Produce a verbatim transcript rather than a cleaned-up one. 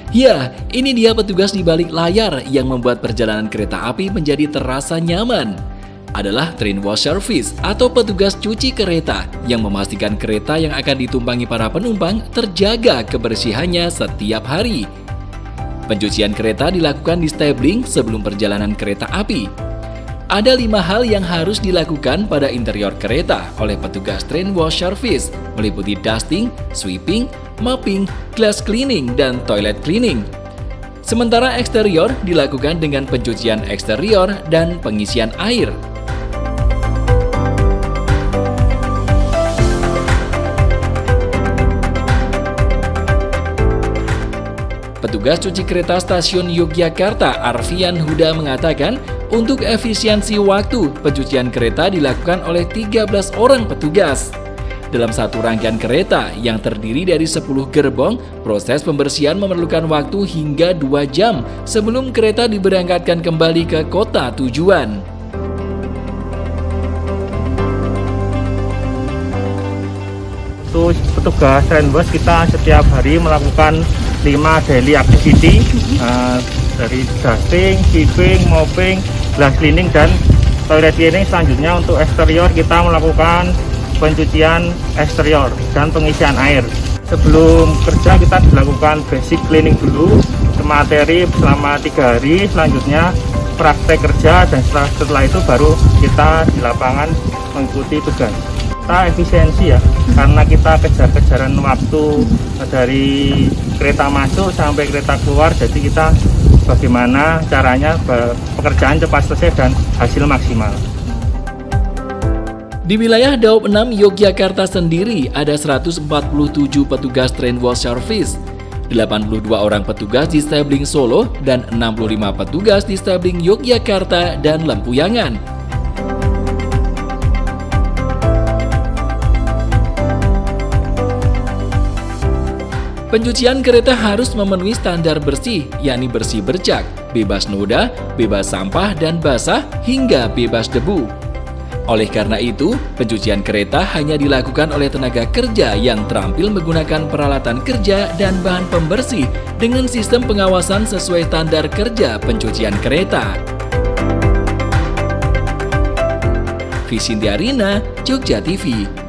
Ya, ini dia petugas di balik layar yang membuat perjalanan kereta api menjadi terasa nyaman. Adalah train wash service atau petugas cuci kereta yang memastikan kereta yang akan ditumpangi para penumpang terjaga kebersihannya setiap hari. Pencucian kereta dilakukan di stabling sebelum perjalanan kereta api. Ada lima hal yang harus dilakukan pada interior kereta oleh petugas train wash service, meliputi dusting, sweeping, mopping, glass cleaning, dan toilet cleaning. Sementara eksterior dilakukan dengan pencucian eksterior dan pengisian air. Petugas cuci kereta stasiun Yogyakarta, Arfian Huda, mengatakan untuk efisiensi waktu, pencucian kereta dilakukan oleh tiga belas orang petugas. Dalam satu rangkaian kereta yang terdiri dari sepuluh gerbong, proses pembersihan memerlukan waktu hingga dua jam sebelum kereta diberangkatkan kembali ke kota tujuan. Untuk petugas train wash kita setiap hari melakukan lima daily activity, uh, dari dusting, sweeping, mopping, glass cleaning, dan toilet cleaning. Selanjutnya untuk eksterior kita melakukan pencucian eksterior dan pengisian air. Sebelum kerja kita dilakukan basic cleaning dulu ke materi selama tiga hari. Selanjutnya praktek kerja, dan setelah, setelah itu baru kita di lapangan mengikuti tugas. Kita efisiensi ya, karena kita kejar-kejaran waktu dari kereta masuk sampai kereta keluar, jadi kita bagaimana caranya pekerjaan cepat selesai dan hasil maksimal. Di wilayah Daob enam Yogyakarta sendiri ada seratus empat puluh tujuh petugas train wash service, delapan puluh dua orang petugas di stabling Solo, dan enam puluh lima petugas di stabling Yogyakarta dan Lempuyangan. Pencucian kereta harus memenuhi standar bersih, yakni bersih bercak, bebas noda, bebas sampah dan basah, hingga bebas debu. Oleh karena itu, pencucian kereta hanya dilakukan oleh tenaga kerja yang terampil menggunakan peralatan kerja dan bahan pembersih dengan sistem pengawasan sesuai standar kerja pencucian kereta. Visintiarina, Jogja T V.